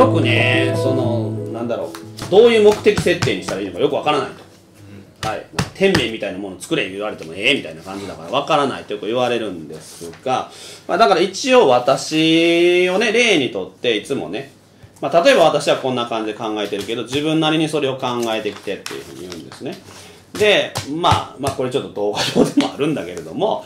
よくね、なんだろう、どういう目的設定にしたらいいのかよくわからないと。はい。天命みたいなものを作れ言われてもみたいな感じだからわからないとよく言われるんですが、だから一応私をね、例にとっていつもね、例えば私はこんな感じで考えてるけど、自分なりにそれを考えてきてっていうふうに言うんですね。で、これちょっと動画上でもあるんだけれども、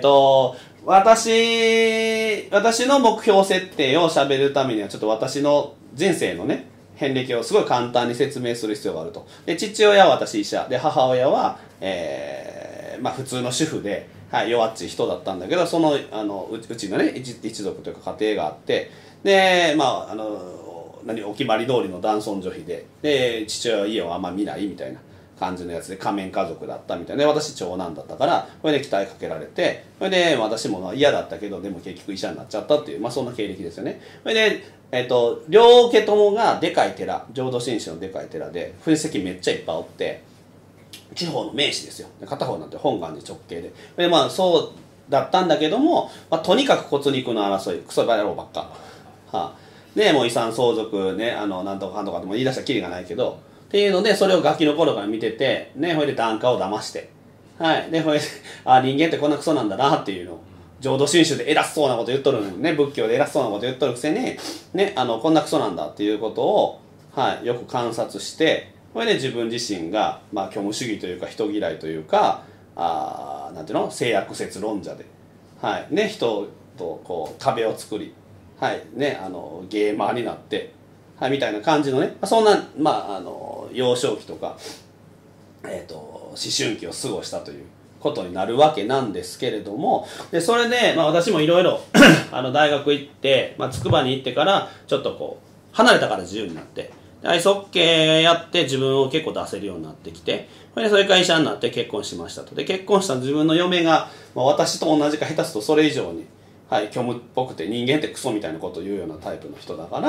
私の目標設定を喋るためには、ちょっと私の人生のね、遍歴をすごい簡単に説明する必要があると。で、父親は私医者で、母親は、普通の主婦で、はい、弱っちい人だったんだけど、うちのね、一族というか家庭があって、で、お決まり通りの男尊女卑で、父親は家をあんま見ないみたいな感じのやつで、仮面家族だったみたいな。で、私長男だったから、これで期待かけられて、それで私も嫌だったけど、でも結局医者になっちゃったっていう、そんな経歴ですよね。それで、両家ともがでかい寺、浄土真宗のでかい寺で、噴石めっちゃいっぱいおって、地方の名士ですよ。片方なんて本願寺直系で。で、そうだったんだけども、とにかく骨肉の争い、クソバ野郎ばっか。で、もう遺産相続ね、なんとかかんとかっても言い出したらキリがないけど、っていうので、それをガキの頃から見てて、ね、ほいで檀家を騙して、はい。で、ほいで、人間ってこんなクソなんだなっていうのを、浄土真宗で偉そうなこと言っとるのにね、仏教で偉そうなこと言っとるくせに、ね、こんなクソなんだっていうことを、はい、よく観察して、それで自分自身が、虚無主義というか、人嫌いというか、なんていうの、性悪説論者で、はい、ね、人とこう、壁を作り、はい、ね、ゲーマーになって、はい、みたいな感じのね、そんな、幼少期とか、思春期を過ごしたということになるわけなんですけれども、で、それで、私もいろいろ、大学行って、筑波に行ってから、ちょっとこう、離れたから自由になって、アイスホッケーやって自分を結構出せるようになってきて、それから医者になって結婚しましたと。で、結婚した自分の嫁が、私と同じか下手するとそれ以上に、はい、虚無っぽくて人間ってクソみたいなことを言うようなタイプの人だから、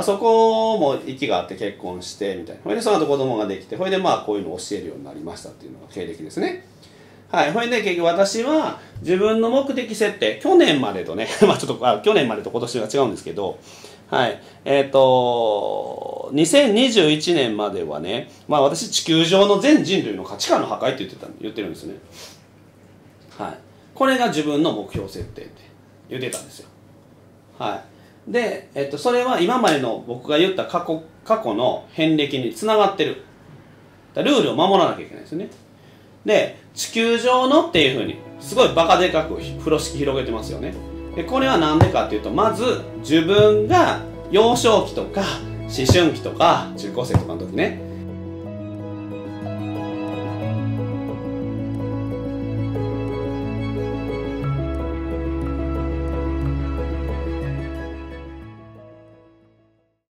そこも息があって結婚してみたいな。それでその後子供ができて、それでこういうのを教えるようになりましたっていうのが経歴ですね。はい。それで結局私は自分の目的設定、去年までとね、去年までと今年は違うんですけど、はい。2021年まではね、私地球上の全人類の価値観の破壊って言ってるんですね。はい。これが自分の目標設定って言ってたんですよ。はい。で、それは今までの僕が言った過去の遍歴につながってる。ルールを守らなきゃいけないですよね。で、地球上のっていうふうに、すごいバカでかく風呂敷広げてますよね。で、これはなんでかっていうと、まず自分が幼少期とか思春期とか中高生とかの時ね、